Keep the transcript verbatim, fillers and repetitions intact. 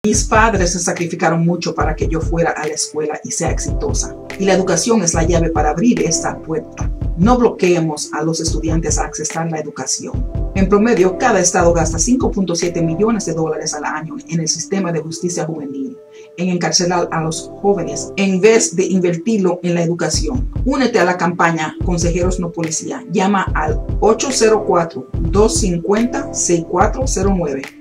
Mis padres se sacrificaron mucho para que yo fuera a la escuela y sea exitosa. Y la educación es la llave para abrir esta puerta. No bloqueemos a los estudiantes a accesar la educación. En promedio, cada estado gasta cinco punto siete millones de dólares al año en el sistema de justicia juvenil, en encarcelar a los jóvenes, en vez de invertirlo en la educación. Únete a la campaña Consejeros No Policía. Llama al ocho cero cuatro, dos cinco cero, seis cuatro cero nueve